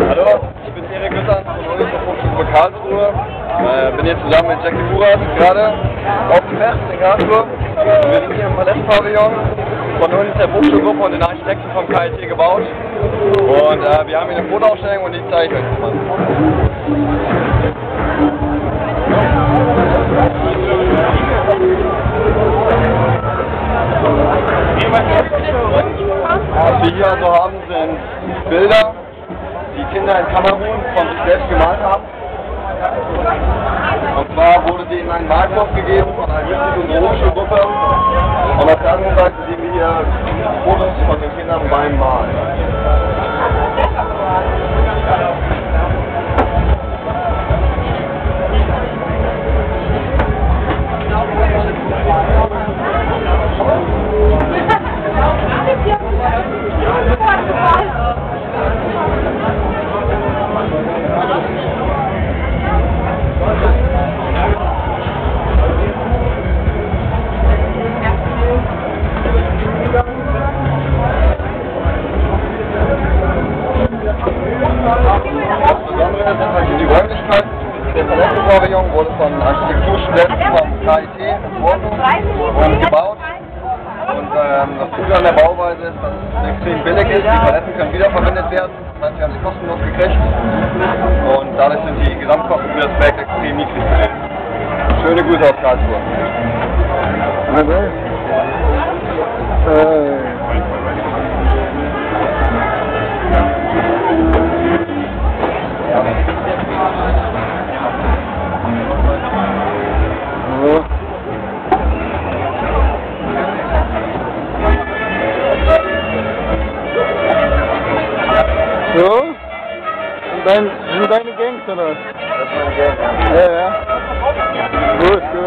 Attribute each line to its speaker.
Speaker 1: Hallo, ich bin Erik Güttern von Hochschule Karlsruhe. Bin hier zusammen mit Jackie Murat gerade auf dem Fest in Karlsruhe. Wir sind hier im Palettenpavillon von uns, der Hochschulgruppe und den Architekten vom KIT gebaut. Und wir haben hier eine Fotoausstellung und die zeige ich euch jetzt mal. Was wir hier also haben, sind Bilder, die Kinder in Kamerun von sich selbst gemalt haben. Und zwar wurde denen ein Malkurs gegeben von einer Mitglied- und Hochschulgruppe. Und auf der anderen Seite sehen wir hier Fotos von den Kindern beim Malen. Das Besondere sind halt die Räumlichkeiten. Der Palettenpavillon wurde von Architekturstudenten vom KIT entworfen und gebaut. Und das Gute an der Bauweise ist, dass es extrem billig ist. Die Paletten können wiederverwendet werden. Das heißt, wir haben sie kostenlos gekriegt. Und dadurch sind die Gesamtkosten für das Projekt extrem niedrig gewesen. Schöne Grüße aus Karlsruhe.
Speaker 2: So? Sind deine Gangs oder?
Speaker 1: Das ist meine Gang.
Speaker 2: Ja. Gut.